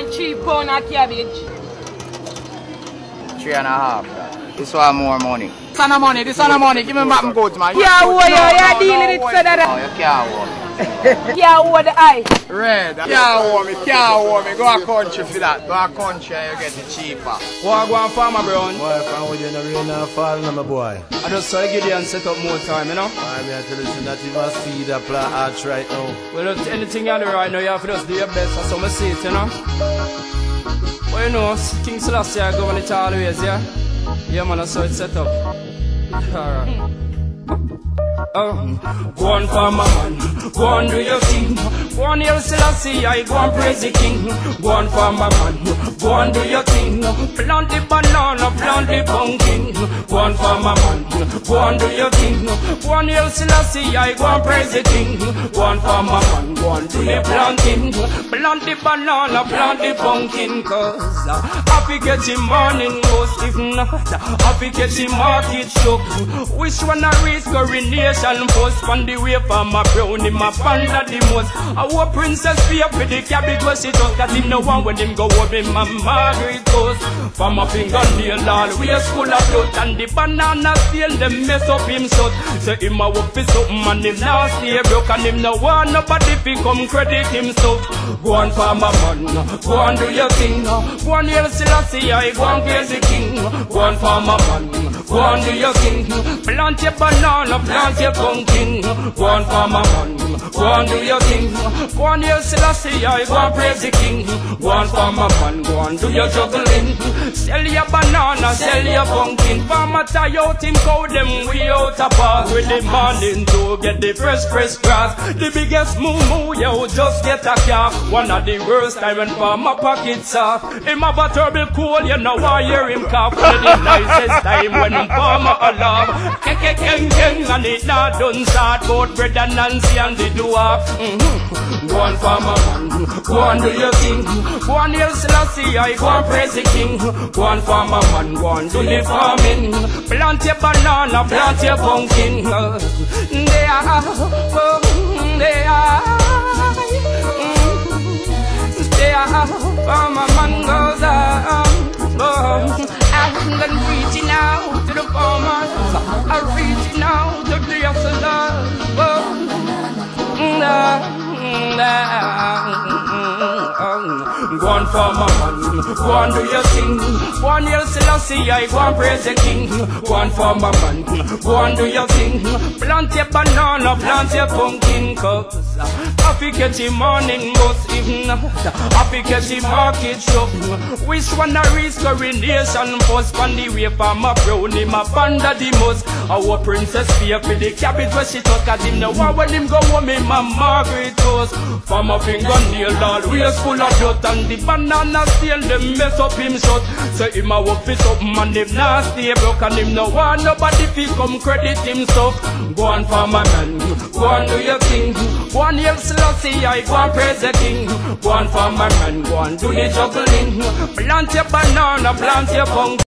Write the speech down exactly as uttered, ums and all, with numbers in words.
three pound of cabbage. Three and a half. This one more money. This one money, this one money. Give me back my goods, man. Yeah, oh, you're dealing it so that. Oh, you can't hold me. Yeah, oh, the eye. Red. Can't hold me, can't hold me. Go a country for that. Go a country and you get it cheaper. Go a go and farmer, bro. Boy, if I'm with you in the rain and fall, no, my boy. I just saw Gideon set up more time, you know? I mean, I tell you, not even see the plant arch right now. Well, anything you do right now, you have to just do your best. That's how I see it, you know? Well, you know, King Selassie, I govern it always, yeah? Yeah, man, that's how it's set up. Alright. Oh, go on for my man, go on do your thing. Go on here, Selassie, I go and praise the king. Go on for my man, go on do your thing. Plant the banana, plant the pumpkin. Go on for my man, go on do your thing. Go on here, Selassie, I go and praise the king. Go on for my man, go on do the planting. Plant the banana, plant the pumpkin. Cause uh, happy get the morning most, if not happy get the market shock. Which one I reach coronation? Post on the way for my brownie, my panda the most. Our princess fear with the cabbage was it up. That him no one when him go home in my Margaret toast. For my fingernail all we are full of blood. And the banana still them mess up him shut. So him a work for something and him now stay broke. And him no want nobody fi come credit himself. Go on for my man, go on do your thing. Go on here Selassie, I go on praise the king. Go on for my man, go on do your thing. Plant your banana, plant your pumpkin. Go on for my man, go on do your thing. Go on here Selassie, I go on praise the king. Go on for my man, go on do your juggling. Sell your banana, sell your pumpkin. Farmer tie out him cow them we out a park. With the morning to get the fresh fresh grass. The biggest moo moo, yo, just get a car. One of the worst time when farmer pockets off. Him have a terrible cold, you know I hear him cough. One of the nicest time when him farmer alarm. Keng keng keng keng and it not done start. Both bread and Nancy and the dwarf. Mm-hmm. Go on farmer man, go on do your thing. Go on here Selassie, I go and praise the king. Go on farmer man, go on do the farming. Plant your banana, plant your pumpkin. They are, oh, they are, they are, farmer man goes on. Oh, I'm reaching out to the farmers. I'm reaching out to the hustlers. Oh, nah, nah. Go on for my man, go on do your thing. Go on here Selassie, I go and praise the king. Go on for my man, go on do your thing. Plant your banana, plant your pumpkin. Cause happy get the morning most, if not happy get the market shop. Which one I reach coronation post on the way for my brownie, my panda the most. Our princess fear for the cabbage where she took. Cause him no one when him go home in my Margaret toast. For my fingernail all waist full of blood. And the banana still them mess up him shut. So him a work for something and him not stay broke. And him no want nobody fi come credit himself. Go on for my man, go on do your thing. Go on here Selassie, I go and praise the king. Go on for my man, go on do the juggling. Plant your banana, plant your pumpkin.